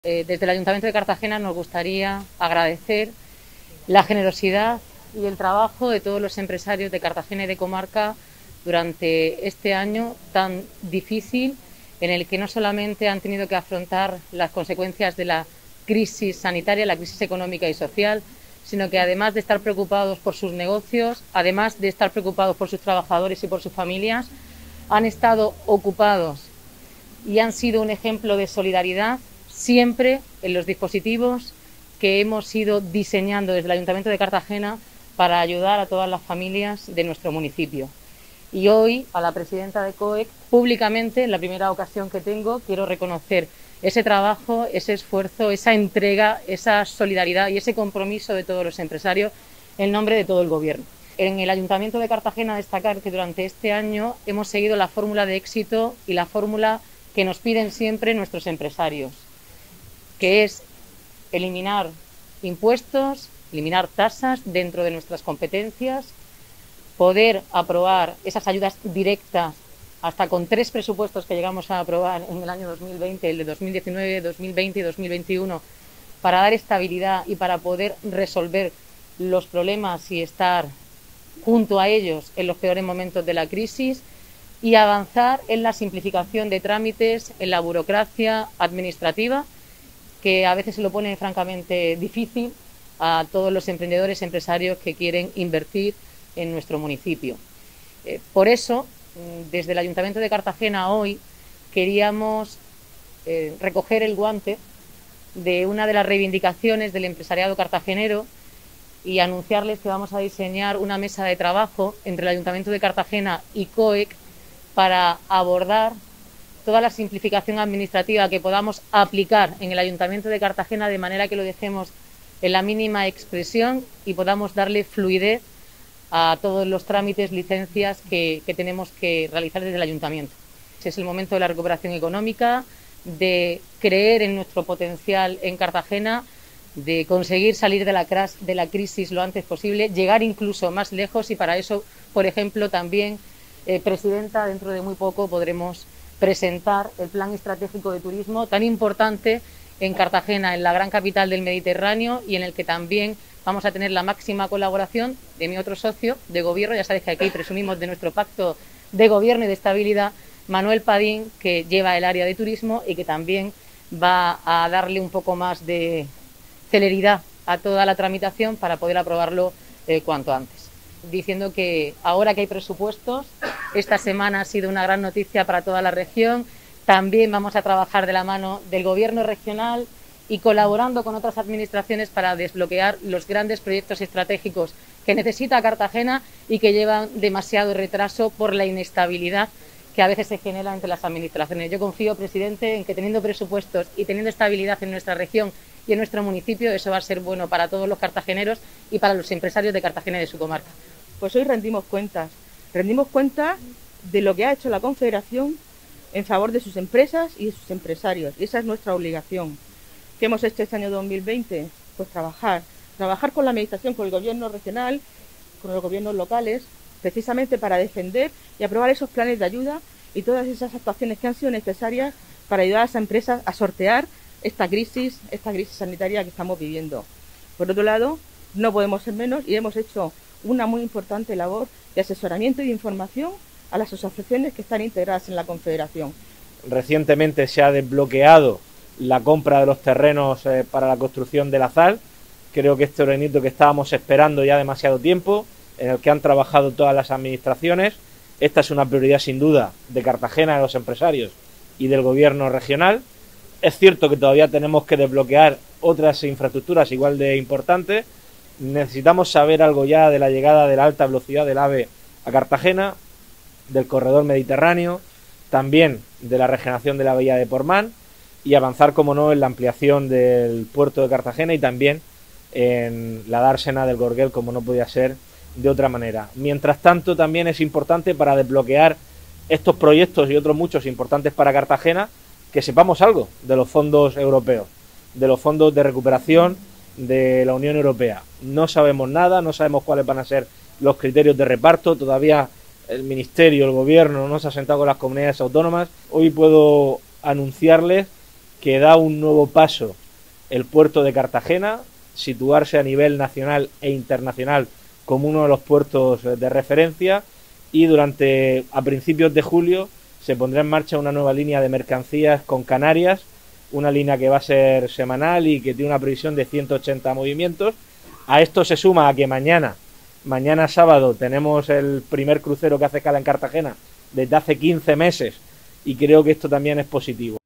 Desde el Ayuntamiento de Cartagena nos gustaría agradecer la generosidad y el trabajo de todos los empresarios de Cartagena y de comarca durante este año tan difícil, en el que no solamente han tenido que afrontar las consecuencias de la crisis sanitaria, la crisis económica y social, sino que además de estar preocupados por sus negocios, además de estar preocupados por sus trabajadores y por sus familias, han estado ocupados y han sido un ejemplo de solidaridad siempre en los dispositivos que hemos ido diseñando desde el Ayuntamiento de Cartagena para ayudar a todas las familias de nuestro municipio. Y hoy, a la presidenta de COEC, públicamente, en la primera ocasión que tengo, quiero reconocer ese trabajo, ese esfuerzo, esa entrega, esa solidaridad y ese compromiso de todos los empresarios en nombre de todo el Gobierno. En el Ayuntamiento de Cartagena destacar que durante este año hemos seguido la fórmula de éxito y la fórmula que nos piden siempre nuestros empresarios, que es eliminar impuestos, eliminar tasas dentro de nuestras competencias, poder aprobar esas ayudas directas hasta con 3 presupuestos que llegamos a aprobar en el año 2020, el de 2019, 2020 y 2021, para dar estabilidad y para poder resolver los problemas y estar junto a ellos en los peores momentos de la crisis, y avanzar en la simplificación de trámites, en la burocracia administrativa, que a veces se lo pone francamente difícil a todos los emprendedores, empresarios que quieren invertir en nuestro municipio. Por eso, desde el Ayuntamiento de Cartagena hoy queríamos recoger el guante de una de las reivindicaciones del empresariado cartagenero y anunciarles que vamos a diseñar una mesa de trabajo entre el Ayuntamiento de Cartagena y COEC para abordar toda la simplificación administrativa que podamos aplicar en el Ayuntamiento de Cartagena, de manera que lo dejemos en la mínima expresión y podamos darle fluidez a todos los trámites, licencias que tenemos que realizar desde el Ayuntamiento. Es el momento de la recuperación económica, de creer en nuestro potencial en Cartagena, de conseguir salir de la crisis lo antes posible, llegar incluso más lejos, y para eso, por ejemplo, también, Presidenta, dentro de muy poco podremos presentar el Plan Estratégico de Turismo, tan importante en Cartagena, en la gran capital del Mediterráneo, y en el que también vamos a tener la máxima colaboración de mi otro socio de gobierno. Ya sabéis que aquí presumimos de nuestro pacto de gobierno y de estabilidad, Manuel Padín, que lleva el área de turismo y que también va a darle un poco más de celeridad a toda la tramitación para poder aprobarlo cuanto antes. Diciendo que ahora que hay presupuestos, esta semana ha sido una gran noticia para toda la región. También vamos a trabajar de la mano del Gobierno regional y colaborando con otras administraciones para desbloquear los grandes proyectos estratégicos que necesita Cartagena y que llevan demasiado retraso por la inestabilidad que a veces se genera entre las administraciones. Yo confío, presidente, en que teniendo presupuestos y teniendo estabilidad en nuestra región y en nuestro municipio, eso va a ser bueno para todos los cartageneros y para los empresarios de Cartagena y de su comarca. Pues hoy rendimos cuenta de lo que ha hecho la Confederación en favor de sus empresas y de sus empresarios, y esa es nuestra obligación. ¿Qué hemos hecho este año 2020? Pues trabajar con la Administración, con el Gobierno regional, con los gobiernos locales, precisamente para defender y aprobar esos planes de ayuda y todas esas actuaciones que han sido necesarias para ayudar a esas empresas a sortear esta crisis sanitaria que estamos viviendo. Por otro lado, no podemos ser menos y hemos hecho una muy importante labor de asesoramiento y de información a las asociaciones que están integradas en la Confederación. Recientemente se ha desbloqueado la compra de los terrenos para la construcción de la ZAL. Creo que este ordenito que estábamos esperando ya demasiado tiempo, en el que han trabajado todas las administraciones. Esta es una prioridad sin duda de Cartagena, de los empresarios y del Gobierno regional. Es cierto que todavía tenemos que desbloquear otras infraestructuras igual de importantes. Necesitamos saber algo ya de la llegada de la alta velocidad del AVE a Cartagena, del corredor mediterráneo, también de la regeneración de la bahía de Portmán, y avanzar, como no, en la ampliación del puerto de Cartagena y también en la dársena del Gorguel, como no podía ser de otra manera. Mientras tanto, también es importante, para desbloquear estos proyectos y otros muchos importantes para Cartagena, que sepamos algo de los fondos europeos, de los fondos de recuperación de la Unión Europea. No sabemos nada, no sabemos cuáles van a ser los criterios de reparto. Todavía el Ministerio, el Gobierno no se ha sentado con las comunidades autónomas. Hoy puedo anunciarles que da un nuevo paso el puerto de Cartagena, situarse a nivel nacional e internacional como uno de los puertos de referencia, y a principios de julio se pondrá en marcha una nueva línea de mercancías con Canarias, una línea que va a ser semanal y que tiene una previsión de 180 movimientos. A esto se suma a que mañana sábado, tenemos el primer crucero que hace escala en Cartagena desde hace 15 meses, y creo que esto también es positivo.